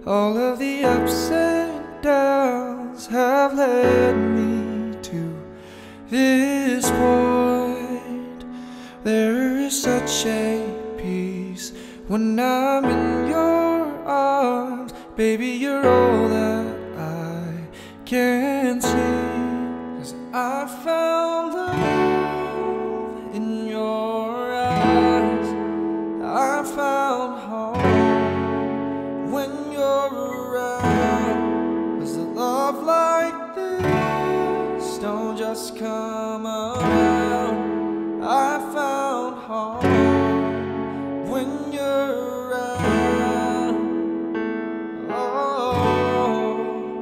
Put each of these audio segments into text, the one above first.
All of the ups and downs have led me to this point. There is such a peace when I'm in your arms. Baby, you're all that I can see. 'Cause I found love in your eyes. I found home when you're around. 'Cause a love like this don't just come around. I found home when you're around. Oh.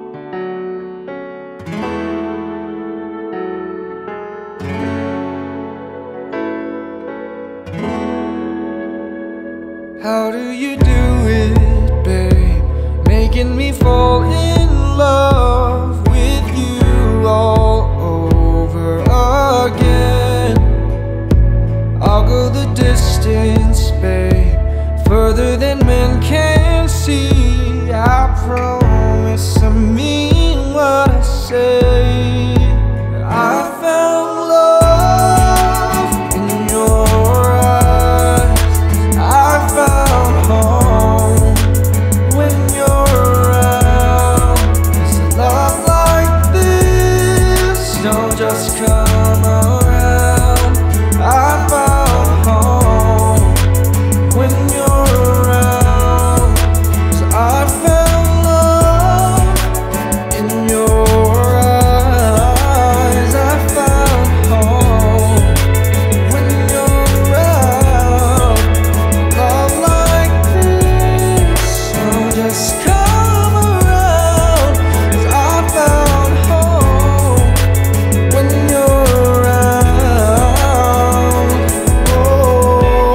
How do you do it, babe? Making me fall in love with you all over again. I'll go the distance, babe, further than men can see. I promise I mean what I say. I found love in your eyes. I found home when you're around. 'Cause a love like this don't just come around. I found home when you're around. 'Cause I found love in your eyes. I found home when you're around. Love like this don't just come around. 'Cause I found home when you're around. Oh,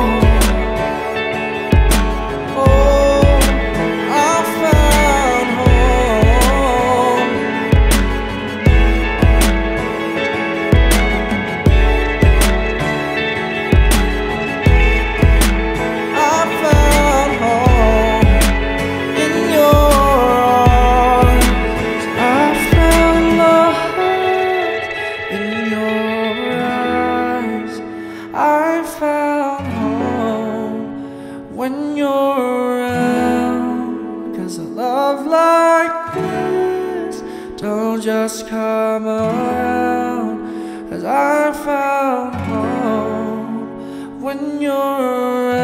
oh, I found home. I found home in your arms. I found love in your eyes. I found home when you're around. 'Cause a love like this don't just come around. 'Cause I found home when you're around.